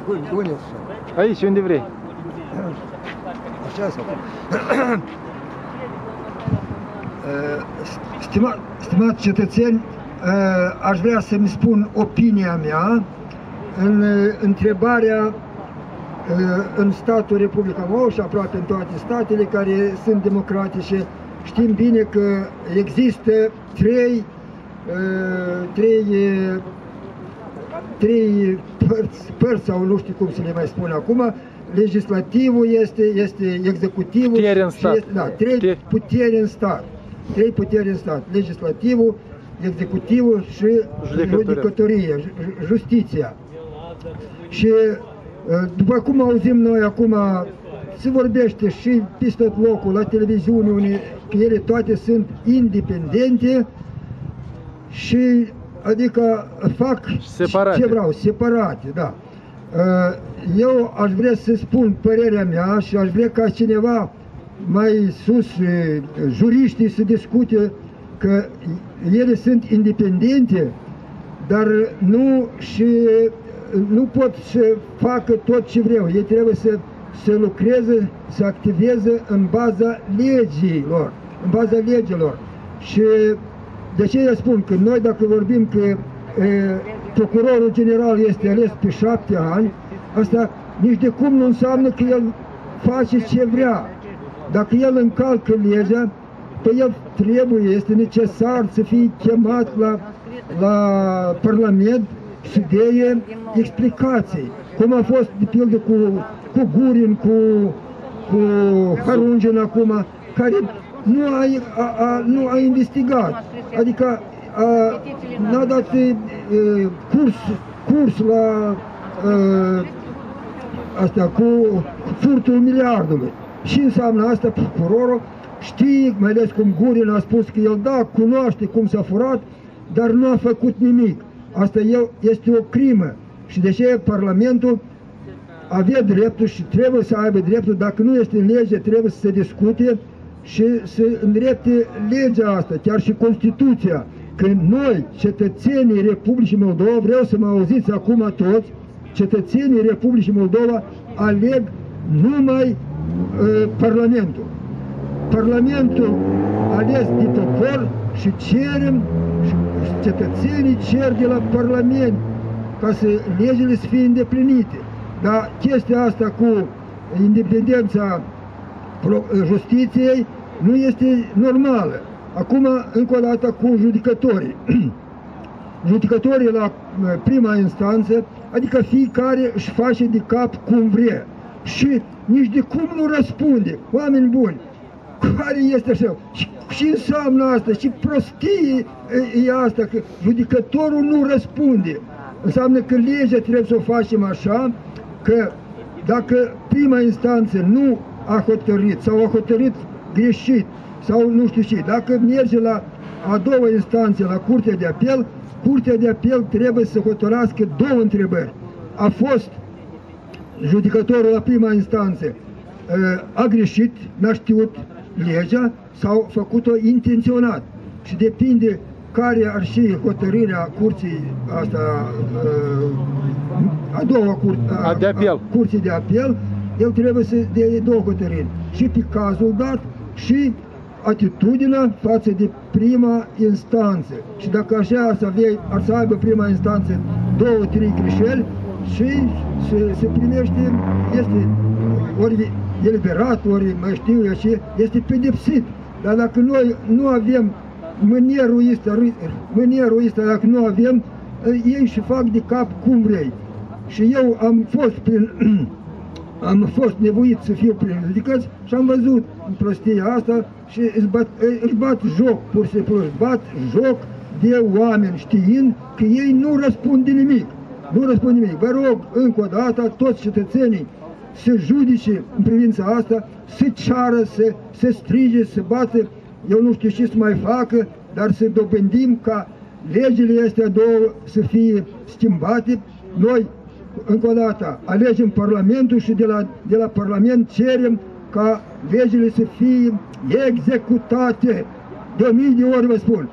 Unde? Aici, unde vrei. Așa sau? Stimați cetățeni, aș vrea să-mi spun opinia mea în întrebarea în statul Republica Moldova și aproape în toate statele care sunt democratice. Știm bine că există trei părți, sau nu știu cum să le mai spun acum. Legislativul este executivul. Puteri în stat. Trei puteri în stat. Trei puteri în stat. Legislativul, executivul și judecătoria, justiția. Și după cum auzim noi acum, se vorbește și peste tot locul, la televiziune, că ele toate sunt independente și adică fac ce vreau, separate, da. Eu aș vrea să spun părerea mea și aș vrea ca cineva mai sus, juriștii, să discute că ele sunt independente, dar nu pot să facă tot ce vreau. Ei trebuie să lucreze, să activeze în baza legilor, în baza legilor. Și de ce eu spun că noi, dacă vorbim că procurorul general este ales pe 7 ani, asta nici de cum nu înseamnă că el face ce vrea. Dacă el încalcă legea, păi el trebuie, este necesar să fie chemat la Parlament să dea explicații. Cum a fost, de pildă, cu Gurin, cu Harungin acum, care nu a investigat. Adică n-a dat curs la asta cu furtul miliardului. Și înseamnă asta procurorul știe, mai ales cum Gurin a spus că el cunoaște cum s-a furat, dar nu a făcut nimic. Asta este o crimă. Și de ce Parlamentul avea dreptul și trebuie să aibă dreptul, dacă nu este în lege, trebuie să se discute și să îndrepte legea asta, chiar și Constituția. Că noi, cetățenii Republicii Moldova, vreau să mă auziți acum toți, cetățenii Republicii Moldova aleg numai Parlamentul. Parlamentul ales de popor și cerem, cetățenii cer de la Parlament ca să legile să fie îndeplinite. Dar chestia asta cu independența justiției nu este normală. Acum, încă o dată, cu judecătorii. Judecătorii la prima instanță, adică fiecare își face de cap cum vrea. Și nici de cum nu răspunde. Oameni buni, care este așa? Și înseamnă asta? Și prostie e asta, că judecătorul nu răspunde. Înseamnă că legea trebuie să o facem așa, că dacă prima instanță nu a hotărât sau a hotărât greșit sau nu știu ce, dacă merge la a doua instanță, la Curtea de Apel, Curtea de Apel trebuie să hotărască două întrebări. A fost judecătorul la prima instanță, a greșit, n-a știut legea sau făcut-o intenționat. Și depinde care ar fi hotărârea curții asta, a doua curții de apel, el trebuie să dea două hotărâri. Și pe cazul dat și atitudinea față de prima instanță. Și dacă așa ar să aibă prima instanță 2-3 greșeli și se primește, este ori eliberat, ori mai știu eu ce, este pedepsit. Dar dacă noi nu avem mânierul ăsta, dacă nu avem, ei și fac de cap cum vrei. Și eu am fost nevoit să fiu prin judecăți și am văzut prostia asta și își bat joc, pur și simplu, își bat joc de oameni, știind că ei nu răspund de nimic. Nu răspund nimic. Vă rog, încă o dată, toți cetățenii să judece în privința asta, să ceară, să strige, să bată, eu nu știu ce să mai facă, dar să dobândim ca legile astea două să fie schimbate. Noi, încă o dată, alegem Parlamentul și de la Parlament cerem ca legile să fie executate. De 1000 de ori vă spun,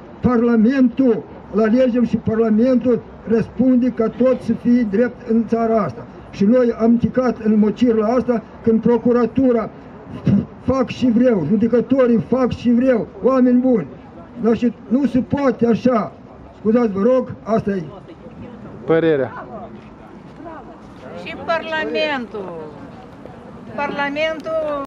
Parlamentul, îl alegem și Parlamentul răspunde ca tot să fie drept în țara asta. Și noi am ticat în mocirla asta când procuratura fac și vreau, judecătorii fac și vreau, oameni buni. Dar și nu se poate așa. Scuzați, vă rog, asta e. Părerea. Și Parlamentul